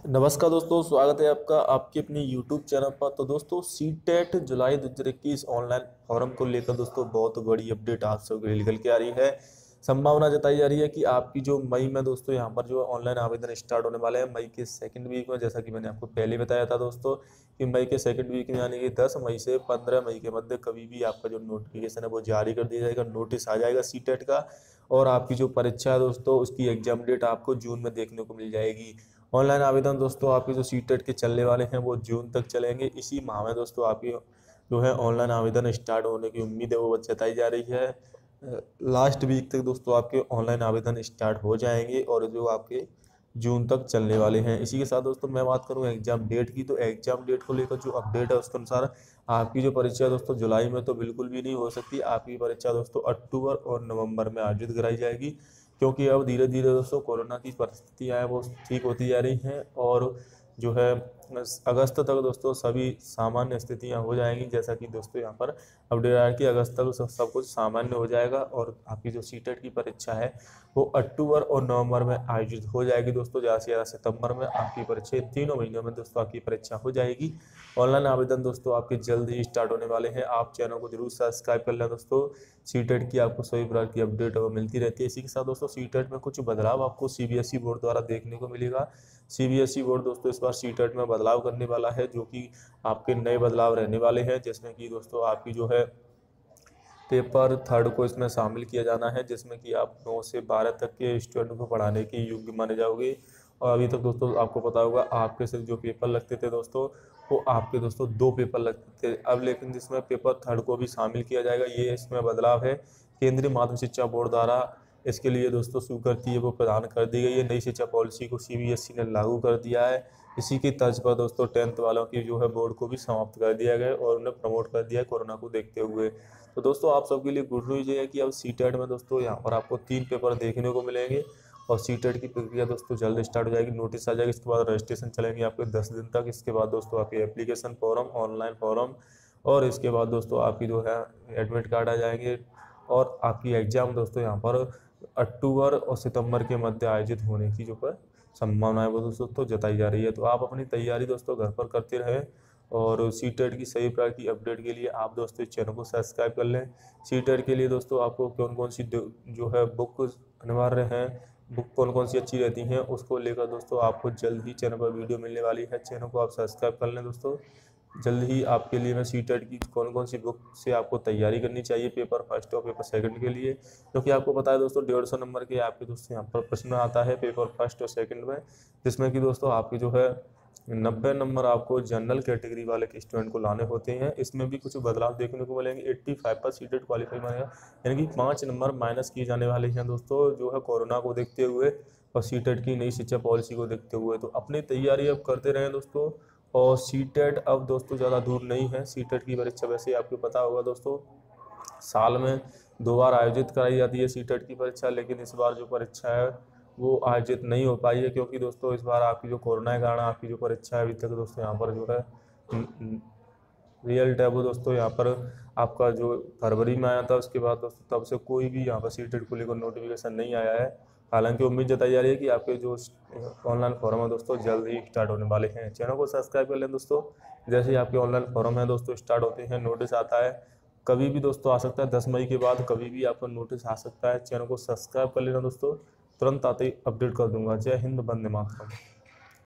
नमस्कार दोस्तों, स्वागत है आपका आपके अपने यूट्यूब चैनल पर। तो दोस्तों, सीटेट जुलाई 2021 ऑनलाइन फॉर्म को लेकर दोस्तों बहुत बड़ी अपडेट आप सबके लिए निकल के आ रही है। संभावना जताई जा रही है कि आपकी जो मई में दोस्तों यहाँ पर जो ऑनलाइन आवेदन स्टार्ट होने वाले हैं मई के सेकंड वीक में, जैसा कि मैंने आपको पहले बताया था दोस्तों कि मई के सेकंड वीक में यानी कि 10 मई से 15 मई के मध्य कभी भी आपका जो नोटिफिकेशन है वो जारी कर दिया जाएगा, नोटिस आ जाएगा सीटेट का। और आपकी जो परीक्षा है दोस्तों उसकी एग्जाम डेट आपको जून में देखने को मिल जाएगी। ऑनलाइन आवेदन दोस्तों आपके जो सीटेट के चलने वाले हैं वो जून तक चलेंगे। इसी माह में दोस्तों आपकी जो है ऑनलाइन आवेदन स्टार्ट होने की उम्मीद है वो जताई जा रही है। लास्ट वीक तक दोस्तों आपके ऑनलाइन आवेदन स्टार्ट हो जाएंगे और जो आपके जून तक चलने वाले हैं। इसी के साथ दोस्तों मैं बात करूं एग्जाम डेट की, तो एग्जाम डेट को लेकर जो अपडेट है उसके अनुसार आपकी जो परीक्षा दोस्तों जुलाई में तो बिल्कुल भी नहीं हो सकती। आपकी परीक्षा दोस्तों अक्टूबर और नवंबर में आयोजित कराई जाएगी, क्योंकि अब धीरे धीरे दोस्तों कोरोना की परिस्थितियाँ हैं वो ठीक होती जा रही हैं और जो है अगस्त तक दोस्तों सभी सामान्य स्थितियां हो जाएंगी। जैसा कि दोस्तों यहाँ पर अपडेट आया कि अगस्त तक सब कुछ सामान्य हो जाएगा और आपकी जो सीटेट की परीक्षा है वो अक्टूबर और नवंबर में आयोजित हो जाएगी। दोस्तों ज़्यादा से ज़्यादा सितंबर में आपकी परीक्षा, तीनों महीनों में दोस्तों आपकी परीक्षा हो जाएगी। ऑनलाइन आवेदन दोस्तों आपके जल्द ही स्टार्ट होने वाले हैं। आप चैनल को जरूर सब्सक्राइब कर लें दोस्तों। सीटेट की आपको सभी प्रकार की अपडेट वो मिलती रहती है। इसी के साथ दोस्तों सीटेट में कुछ बदलाव आपको सीबीएसई बोर्ड द्वारा देखने को मिलेगा। सीबीएसई बोर्ड दोस्तों इस बार सीटेट में बदलाव करने वाला है, जो कि आपके नए बदलाव रहने वाले हैं, जिसमें कि दोस्तों आपकी जो है पेपर थर्ड को इसमें शामिल किया जाना है, जिसमें कि आप 9 से 12 तक के स्टूडेंट को पढ़ाने के योग्य माने जाओगे। और अभी तक दोस्तों आपको पता होगा आपके सिर्फ जो पेपर लगते थे दोस्तों वो आपके दोस्तों 2 पेपर लगते थे, अब लेकिन जिसमें पेपर थर्ड को भी शामिल किया जाएगा। ये इसमें बदलाव है। केंद्रीय माध्यमिक शिक्षा बोर्ड द्वारा इसके लिए दोस्तों स्वीकृति है वो प्रदान कर दी गई है। नई शिक्षा पॉलिसी को सीबीएसई ने लागू कर दिया है। इसी की तर्ज पर दोस्तों 10th वालों की जो है बोर्ड को भी समाप्त कर दिया गया और उन्हें प्रमोट कर दिया है कोरोना को देखते हुए। तो दोस्तों आप सबके लिए गुड न्यूज़ ये है कि अब सीटेट में दोस्तों यहाँ पर आपको 3 पेपर देखने को मिलेंगे और सीटेट की प्रक्रिया दोस्तों जल्द स्टार्ट हो जाएगी। नोटिस आ जाएगी, इसके बाद रजिस्ट्रेशन चलेंगे आपके 10 दिन तक। इसके बाद दोस्तों आपकी एप्लीकेशन फॉर्म, ऑनलाइन फॉर्म और इसके बाद दोस्तों आपकी जो है एडमिट कार्ड आ जाएंगे और आपकी एग्जाम दोस्तों यहाँ पर अक्टूबर और सितंबर के मध्य आयोजित होने की जो पर संभावना है वो दोस्तों जताई जा रही है। तो आप अपनी तैयारी दोस्तों घर पर करते रहें और सीटेट की सही प्रकार की अपडेट के लिए आप दोस्तों इस चैनल को सब्सक्राइब कर लें। सीटेट के लिए दोस्तों आपको कौन कौन सी जो है बुक अनिवार्य हैं, बुक कौन कौन सी अच्छी रहती हैं, उसको लेकर दोस्तों आपको जल्द ही चैनल पर वीडियो मिलने वाली है। चैनल को आप सब्सक्राइब कर लें दोस्तों। जल्द ही आपके लिए मैं सीटेट की कौन कौन सी बुक से आपको तैयारी करनी चाहिए पेपर फर्स्ट और पेपर सेकंड के लिए, क्योंकि आपको पता है दोस्तों 150 नंबर के आपके दोस्तों यहाँ पर प्रश्न आता है पेपर फर्स्ट और सेकंड में, जिसमें कि दोस्तों आपकी जो है 90 नंबर आपको जनरल कैटेगरी वाले के स्टूडेंट को लाने होते हैं। इसमें भी कुछ बदलाव देखने को मिलेंगे। 85 पर सीटेट क्वालिफाई मानेगा, यानी कि 5 नंबर माइनस किए जाने वाले हैं दोस्तों जो है कोरोना को देखते हुए और सीटेट की नई शिक्षा पॉलिसी को देखते हुए। तो अपनी तैयारी अब करते रहें दोस्तों। और सीटेट अब दोस्तों ज़्यादा दूर नहीं है। सीटेट की परीक्षा वैसे ही आपको पता होगा दोस्तों साल में 2 बार आयोजित कराई जाती है सीटेट की परीक्षा, लेकिन इस बार जो परीक्षा है वो आयोजित नहीं हो पाई है, क्योंकि दोस्तों इस बार आपकी जो कोरोना के कारण आपकी जो परीक्षा है अभी तक दोस्तों यहाँ पर जो है रियल टैब दोस्तों यहाँ पर आपका जो फरवरी में आया था, उसके बाद दोस्तों तब से कोई भी यहाँ पर सीटेट को लेकर नोटिफिकेशन नहीं आया है। हालांकि उम्मीद जताई जा रही है कि आपके जो ऑनलाइन फॉर्म है दोस्तों जल्द ही स्टार्ट होने वाले हैं। चैनल को सब्सक्राइब कर लें दोस्तों। जैसे ही आपके ऑनलाइन फॉर्म है दोस्तों स्टार्ट होते हैं, नोटिस आता है, कभी भी दोस्तों आ सकता है, 10 मई के बाद कभी भी आपका नोटिस आ सकता है। चैनल को सब्सक्राइब कर लेना दोस्तों, तुरंत आते ही अपडेट कर दूंगा। जय हिंद, वंदे मातरम।